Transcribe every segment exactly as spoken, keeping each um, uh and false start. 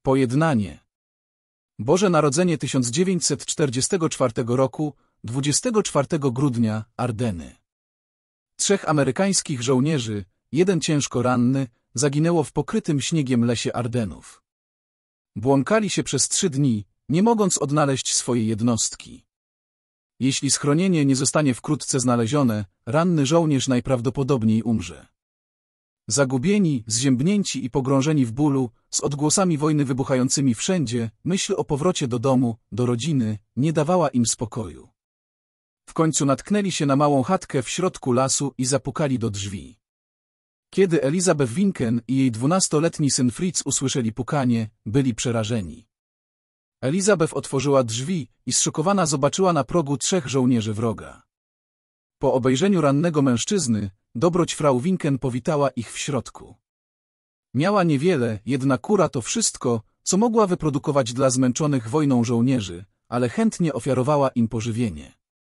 Pojednanie. Boże Narodzenie tysiąc dziewięćset czterdziestego czwartego roku, dwudziestego czwartego grudnia, Ardeny. Trzech amerykańskich żołnierzy, jeden ciężko ranny, zaginęło w pokrytym śniegiem lesie Ardenów. Błąkali się przez trzy dni, nie mogąc odnaleźć swojej jednostki. Jeśli schronienie nie zostanie wkrótce znalezione, ranny żołnierz najprawdopodobniej umrze. Zagubieni, zziębnięci i pogrążeni w bólu, z odgłosami wojny wybuchającymi wszędzie, myśl o powrocie do domu, do rodziny, nie dawała im spokoju. W końcu natknęli się na małą chatkę w środku lasu i zapukali do drzwi. Kiedy Elizabeth Winken i jej dwunastoletni syn Fritz usłyszeli pukanie, byli przerażeni. Elizabeth otworzyła drzwi i zszokowana zobaczyła na progu trzech żołnierzy wroga. Po obejrzeniu rannego mężczyzny, dobroć Frau Winken powitała ich w środku. Miała niewiele, jedna kura to wszystko, co mogła wyprodukować dla zmęczonych wojną żołnierzy, ale chętnie ofiarowała im pożywienie.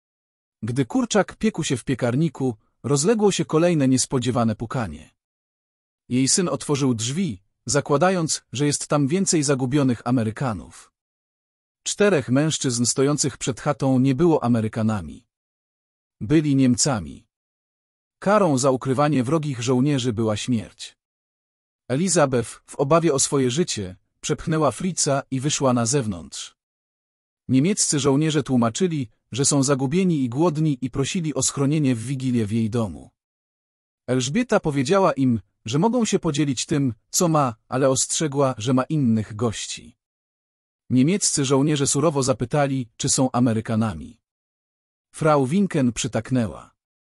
Gdy kurczak piekł się w piekarniku, rozległo się kolejne niespodziewane pukanie. Jej syn otworzył drzwi, zakładając, że jest tam więcej zagubionych Amerykanów. Czterech mężczyzn stojących przed chatą nie było Amerykanami. Byli Niemcami. Karą za ukrywanie wrogich żołnierzy była śmierć. Elizabeth, w obawie o swoje życie, przepchnęła Fritza i wyszła na zewnątrz. Niemieccy żołnierze tłumaczyli, że są zagubieni i głodni i prosili o schronienie w Wigilię w jej domu. Elżbieta powiedziała im, że mogą się podzielić tym, co ma, ale ostrzegła, że ma innych gości. Niemieccy żołnierze surowo zapytali, czy są Amerykanami. Frau Winken przytaknęła.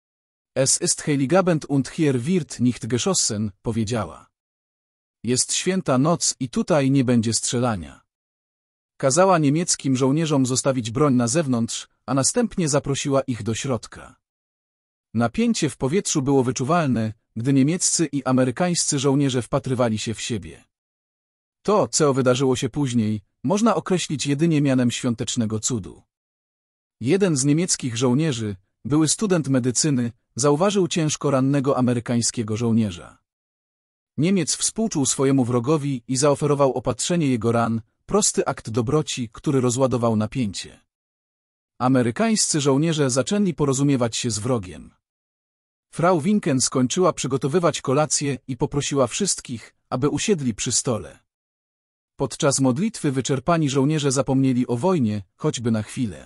Es ist Heiligabend und hier wird nicht geschossen, powiedziała. Jest święta noc i tutaj nie będzie strzelania. Kazała niemieckim żołnierzom zostawić broń na zewnątrz, a następnie zaprosiła ich do środka. Napięcie w powietrzu było wyczuwalne, gdy niemieccy i amerykańscy żołnierze wpatrywali się w siebie. To, co wydarzyło się później, można określić jedynie mianem świątecznego cudu. Jeden z niemieckich żołnierzy, były student medycyny, zauważył ciężko rannego amerykańskiego żołnierza. Niemiec współczuł swojemu wrogowi i zaoferował opatrzenie jego ran, prosty akt dobroci, który rozładował napięcie. Amerykańscy żołnierze zaczęli porozumiewać się z wrogiem. Frau Winken skończyła przygotowywać kolację i poprosiła wszystkich, aby usiedli przy stole. Podczas modlitwy wyczerpani żołnierze zapomnieli o wojnie, choćby na chwilę.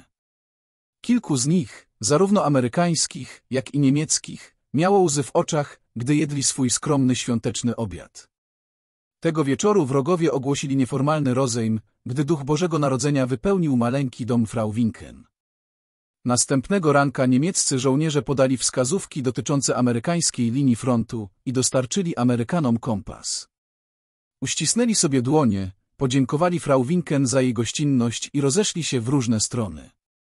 Kilku z nich, zarówno amerykańskich, jak i niemieckich, miało łzy w oczach, gdy jedli swój skromny świąteczny obiad. Tego wieczoru wrogowie ogłosili nieformalny rozejm, gdy duch Bożego Narodzenia wypełnił maleńki dom Frau Winken. Następnego ranka niemieccy żołnierze podali wskazówki dotyczące amerykańskiej linii frontu i dostarczyli Amerykanom kompas. Uścisnęli sobie dłonie, podziękowali Frau Winken za jej gościnność i rozeszli się w różne strony.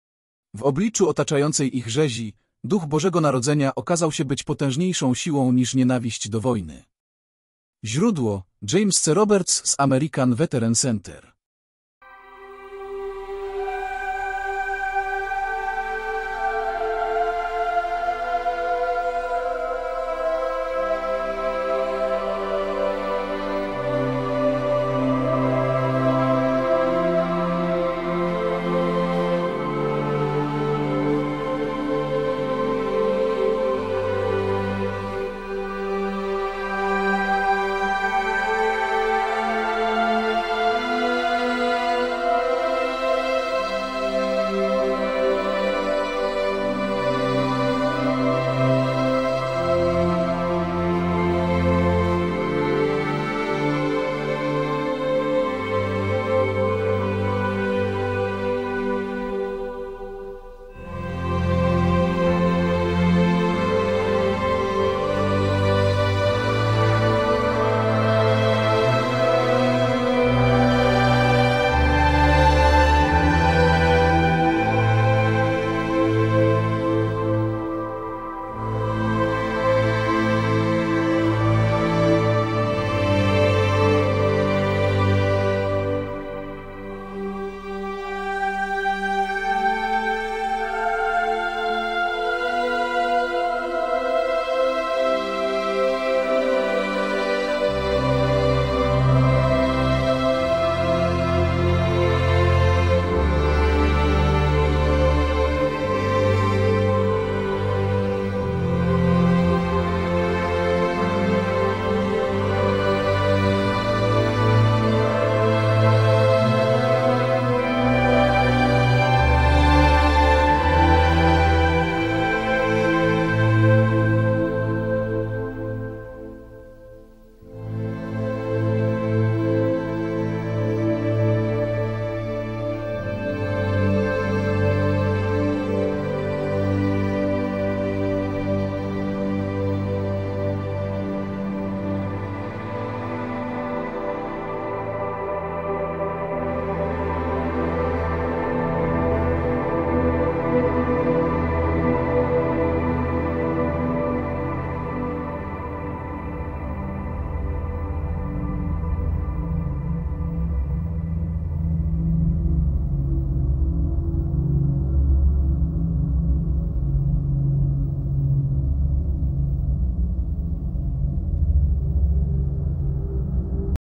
W obliczu otaczającej ich rzezi, duch Bożego Narodzenia okazał się być potężniejszą siłą niż nienawiść do wojny. Źródło: James C. Roberts z American Veteran Center.